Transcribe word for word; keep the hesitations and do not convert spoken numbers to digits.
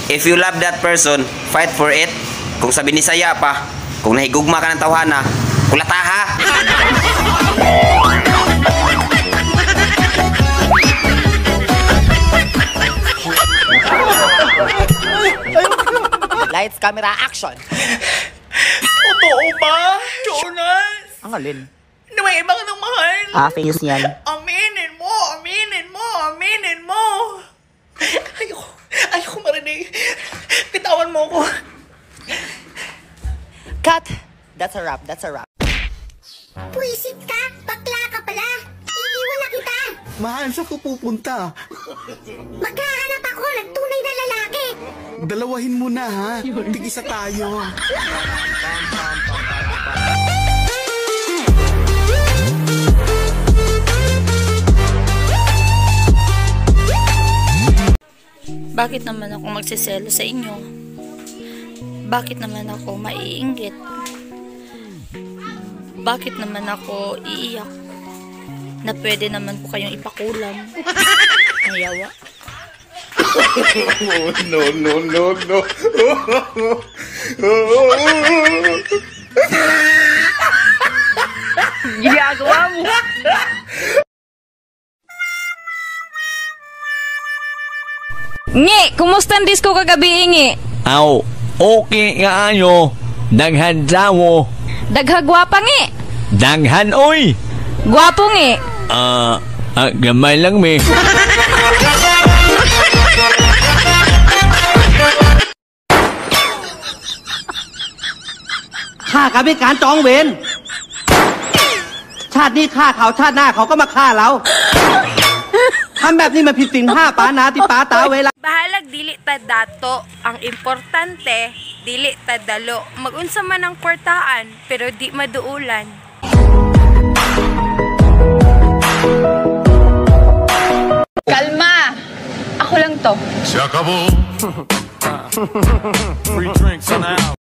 If you love that person, fight for it. Kung sabi ni saya pa, kung nahigugma ka ng tawhana, kulata ha! Lights, camera, action! Totoo ba, Jonas? Ang alin? Na may ibang nang mahal. Ah, face yan. Aminin mo, aminin mo, aminin mo. Ayoko, ayoko marinig. Bitawan mo ko. Cut! That's a wrap, that's a wrap. Puisit ka? Bakla ka pala? Iiwan na kita. Mahal, saan ko pupunta? Maghahanap ako ng tunay na lalaki. Dalawahin mo na ha. Tig-isa tayo. Bakit naman ako magsiselo sa inyo? Bakit naman ako maiinggit? Bakit naman ako iiyak? Na pwede naman po kayong ipakulam. Ang yawa. Oh, no, no, no, no. Ginagawa mo. Ngi, kumusta ang disco kagabi, Ngi? Aw, okay nga ayo. Daghan dawo. Daghagwapa, Ngi. Daghan, oy. Gwapo, Ngi. Ah, uh, gamay lang, me. ฆ่ากันด้วยการจองเวรชาตินี้ฆ่าเขาชาติหน้าเขาก็มาฆ่าเราทำแบบนี้มันผิดศีลห้าปานาติปาตาเวลา Bahalag dili ta dato. Ang importante, dili ta dalo. Magunsa man ang kwartaan, pero di maduulan. Kalma! Ako lang to. Se acabó. Free drinks on the house.